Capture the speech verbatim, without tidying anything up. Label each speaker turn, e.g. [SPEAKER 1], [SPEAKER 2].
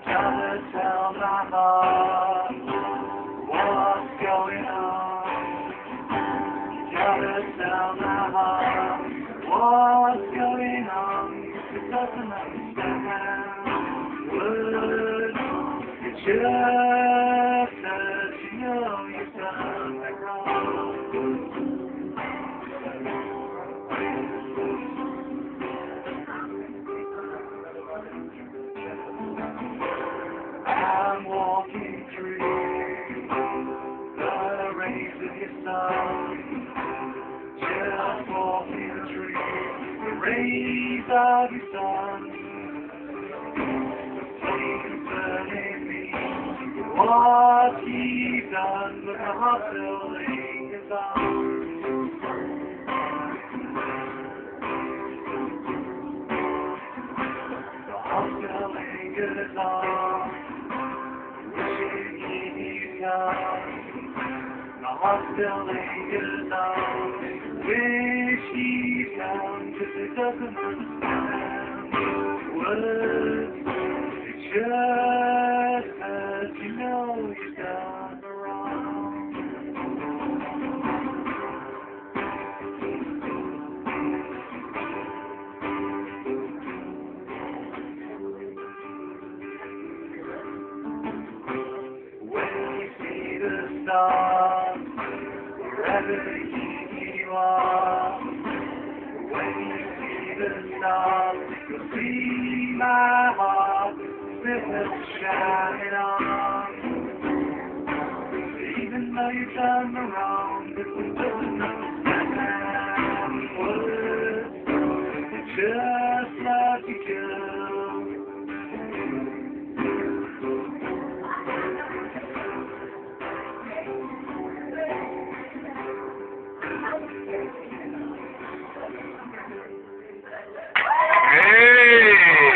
[SPEAKER 1] Gotta tell my heart what's going on. Gotta tell my heart what's going on. It doesn't understand words. It just says you know you've done it wrong. I'm walking through the rays of your sun. Just walking through the rays of your sun. The flames burning me. What you've done, but the heart building is on. The heart building is on. The hospital lingers on, wish he'd come, 'cause it doesn't understand words. It just says you know you've done wrong. Stars, wherever you are. When you see the stars, you'll see my heart still shining on. Even though you've done the wrong, this is just understand words. It's just like you do.
[SPEAKER 2] Hey!